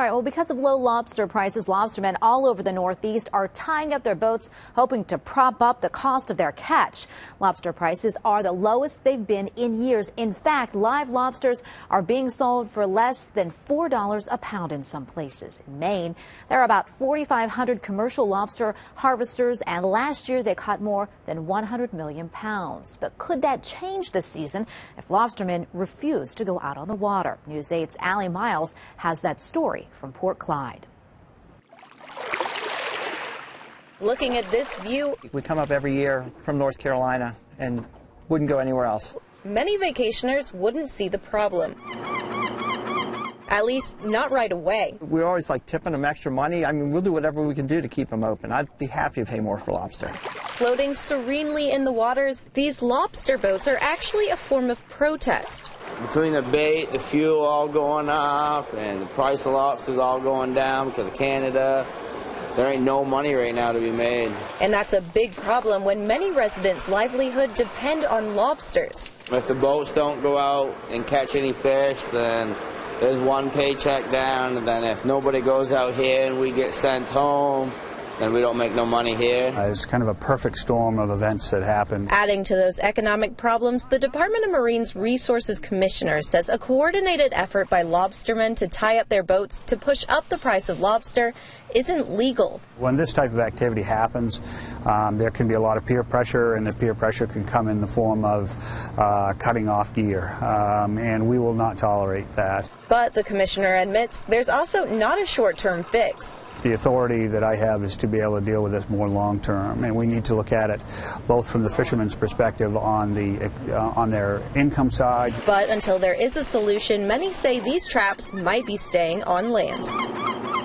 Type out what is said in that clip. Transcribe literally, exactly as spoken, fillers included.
right, well, because of low lobster prices, lobstermen all over the Northeast are tying up their boats, hoping to prop up the cost of their catch. Lobster prices are the lowest they've been in years. In fact, live lobsters are being sold for less than four dollars a pound in some places. In Maine, there are about forty-five hundred commercial lobster harvesters, and last year they caught more than one hundred million pounds. But could that change this season if lobstermen refuse to go out on the water? News eight's Allie Miles has that story from Port Clyde. Looking at this view, we come up every year from North Carolina and wouldn't go anywhere else. Many vacationers wouldn't see the problem. At least not right away. We're always like tipping them extra money. I mean, we'll do whatever we can do to keep them open. I'd be happy to pay more for lobster. Floating serenely in the waters, these lobster boats are actually a form of protest. Between the bait, the fuel all going up, and the price of lobsters all going down because of Canada, there ain't no money right now to be made. And that's a big problem when many residents' livelihood depend on lobsters. If the boats don't go out and catch any fish, then there's one paycheck down, and then if nobody goes out here and we get sent home, then we don't make no money here. Uh, it's kind of a perfect storm of events that happened. Adding to those economic problems, the Department of Marine's Resources Commissioner says a coordinated effort by lobstermen to tie up their boats to push up the price of lobster isn't legal. When this type of activity happens, um, there can be a lot of peer pressure, and the peer pressure can come in the form of uh, cutting off gear, um, and we will not tolerate that. But the commissioner admits there's also not a short-term fix. The authority that I have is to be able to deal with this more long-term, and we need to look at it both from the fishermen's perspective on the uh, on their income side. But until there is a solution, many say these traps might be staying on land.